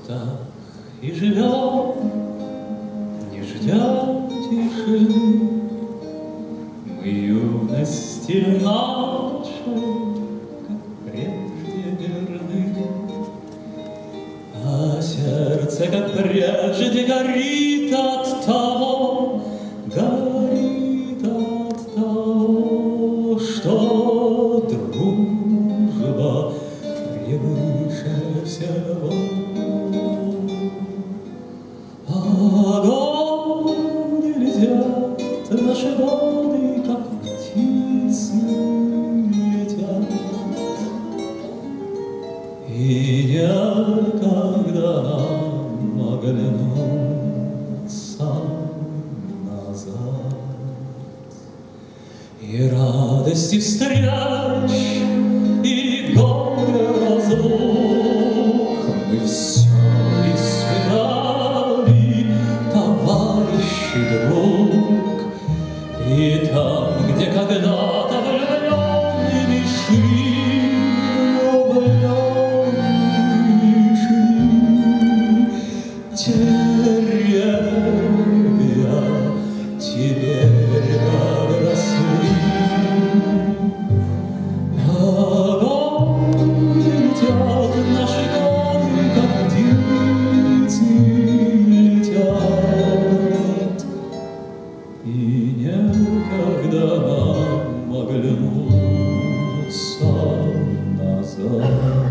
так и живем, не ждем тишины. Мы юности нашей, как прежде, верны, а сердце, как прежде, горит от того, что дружба превыше всего. А годы летят, наши годы, как птицы летят, и некогда нам оглянуться назад. И радости встреч, и горе разлук мы все испытали, товарищ и друг. И там, где когда-то влюбленными шли, деревья теперь подросли. А годы летят, наши годы, как птицы летят, и некогда нам оглянуться назад.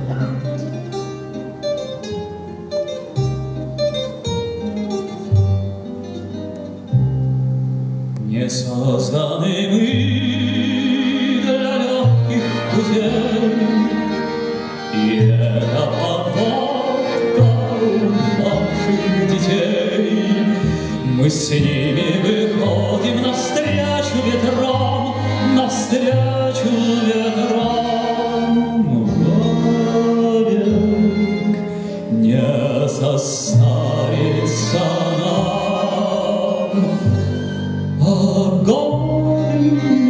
Не созданы мы для легких путей, и это поводка наших детей. Мы с ними выходим навстречу ветрам, навстречу ветрам. Вовек не состарится нам. А годы